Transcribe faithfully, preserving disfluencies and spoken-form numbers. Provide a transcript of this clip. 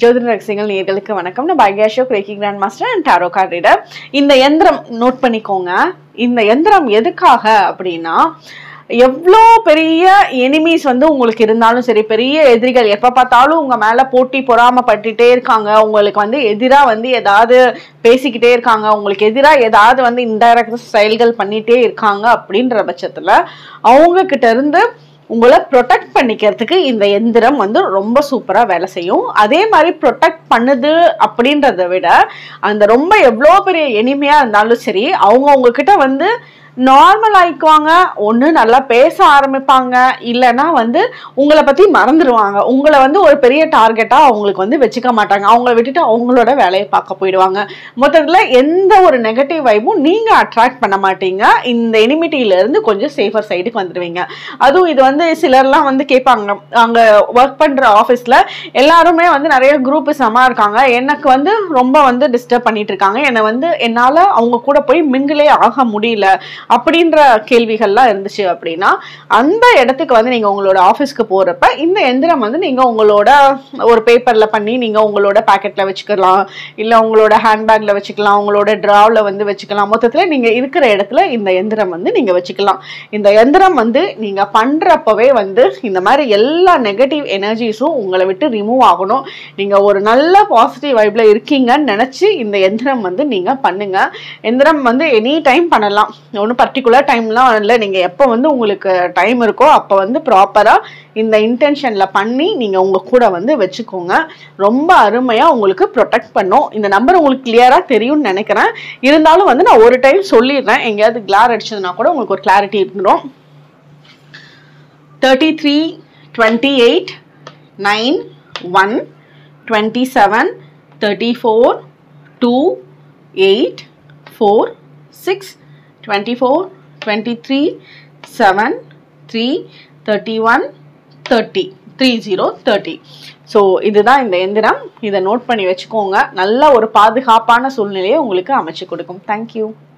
ஜோதிட ரகசியங்கள் நேயர்களுக்கு வணக்கம். நான் பாக்யா Ashok, reiki grand master and tarot card reader. இந்த யந்திரம் நோட் பண்ணிக்கோங்க. இந்த யந்திரம் எதுக்காக அப்படின்னா, எவ்வளோ பெரிய எனிமீஸ் வந்து உங்களுக்கு இருந்தாலும் சரி, பெரிய எதிரிகள் எப்போ பார்த்தாலும் உங்க மேல போட்டி பொறாமப்பட்டுட்டே இருக்காங்க, உங்களுக்கு வந்து எதிராக வந்து ஏதாவது பேசிக்கிட்டே இருக்காங்க, உங்களுக்கு எதிராக ஏதாவது வந்து இன்டைரக்ட் செயல்கள் பண்ணிட்டே இருக்காங்க அப்படின்ற பட்சத்துல அவங்க கிட்ட இருந்து உங்களை ப்ரொடெக்ட் பண்ணிக்கிறதுக்கு இந்த எந்திரம் வந்து ரொம்ப சூப்பரா வேலை செய்யும். அதே மாதிரி ப்ரொடெக்ட் பண்ணுது அப்படின்றத விட, அந்த ரொம்ப எவ்வளோ பெரிய எளிமையா இருந்தாலும் சரி, அவங்க உங்ககிட்ட வந்து நார்மல் ஆயிக்குவாங்க. ஒன்று நல்லா பேச ஆரம்பிப்பாங்க, இல்லைன்னா வந்து உங்களை பற்றி மறந்துடுவாங்க. உங்களை வந்து ஒரு பெரிய டார்கெட்டாக அவங்களுக்கு வந்து வச்சுக்க மாட்டாங்க. அவங்கள விட்டுட்டு அவங்களோட வேலையை பார்க்க போயிடுவாங்க. மொத்தத்தில் எந்த ஒரு நெகட்டிவ் வைப்பும் நீங்கள் அட்ராக்ட் பண்ண மாட்டீங்க. இந்த எனிமிட்டியிலேருந்து கொஞ்சம் சேஃபர் சைடுக்கு வந்துடுவீங்க. அதுவும் இது வந்து சிலர்லாம் வந்து கேட்பாங்க, அங்கே ஒர்க் பண்ணுற ஆஃபீஸில் எல்லாருமே வந்து நிறைய குரூப்பிசமாக இருக்காங்க, எனக்கு வந்து ரொம்ப வந்து டிஸ்டர்ப் பண்ணிட்டு இருக்காங்க, என்னை வந்து என்னால் அவங்க கூட போய் மிங்கிலே ஆக முடியல அப்படின்ற கேள்விகள்லாம் இருந்துச்சு அப்படின்னா, அந்த இடத்துக்கு வந்து நீங்க உங்களோட ஆஃபீஸ்க்கு போறப்ப இந்த எந்திரம் வந்து நீங்க உங்களோட ஒரு பேப்பர்ல பண்ணி நீங்க உங்களோட பாக்கெட்ல வச்சுக்கலாம், இல்ல உங்களோட ஹேண்ட்பேக்ல வச்சுக்கலாம், உங்களோட டிராவ்ல வந்து வச்சுக்கலாம். மொத்தத்துல நீங்க இருக்கிற இடத்துல இந்த எந்திரம் வந்து நீங்க வச்சுக்கலாம். இந்த எந்திரம் வந்து நீங்க பண்றப்பவே வந்து இந்த மாதிரி எல்லா நெகட்டிவ் எனர்ஜிஸும் உங்களை விட்டு ரிமூவ் ஆகணும். நீங்க ஒரு நல்ல பாசிட்டிவ் வைப்ல இருக்கீங்கன்னு நினைச்சு இந்த எந்திரம் வந்து நீங்க பண்ணுங்க. எந்திரம் வந்து எனி டைம் பண்ணலாம், ஒன்றும் பர்டிகுலர் டைம்லாம் இல்லை. நீங்கள் எப்போ வந்து உங்களுக்கு டைம் இருக்கோ அப்போ வந்து ப்ராப்பராக இந்த இன்டென்ஷனில் பண்ணி நீங்கள் உங்கள் கூட வந்து வச்சுக்கோங்க. ரொம்ப அருமையாக உங்களுக்கு ப்ரொடெக்ட் பண்ணும். இந்த நம்பர் உங்களுக்கு கிளியராக தெரியும்னு நினைக்கிறேன். இருந்தாலும் வந்து நான் ஒரு டைம் சொல்லிடுறேன், எங்கேயாவது கிளார் அடிச்சதுன்னா கூட உங்களுக்கு ஒரு கிளாரிட்டி இருந்துடும். Thirty three twenty eight nine one twenty seven thirty four two eight four six twenty-four, twenty-three, seven, three, thirty-one, thirty, three zero thirty. So இதுதான் இந்த எந்திரம். இதை நோட் பண்ணி வச்சுக்கோங்க. நல்ல ஒரு பாதுகாப்பான சூழ்நிலையை உங்களுக்கு அமைச்சு கொடுக்கும். தேங்க்யூ.